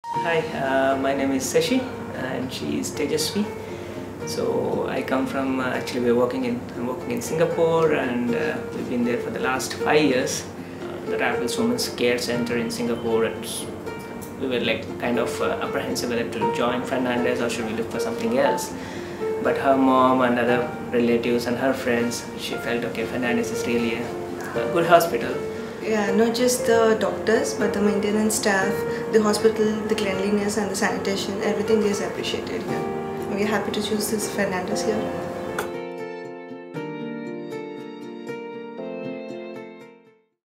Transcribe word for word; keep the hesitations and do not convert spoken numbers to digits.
Hi, uh, my name is Shashi and she is Tejaswi. So I come from, uh, actually we're working in, I'm working in Singapore, and uh, we've been there for the last five years. Uh, the Raffles Women's Care Center in Singapore, and we were like kind of uh, apprehensive whether to join Fernandez or should we look for something else. But her mom and other relatives and her friends, she felt okay, Fernandez is really a, a good hospital. Yeah, not just the doctors, but the maintenance staff, the hospital, the cleanliness and the sanitation, everything is appreciated here. We are happy to choose this Fernandez here.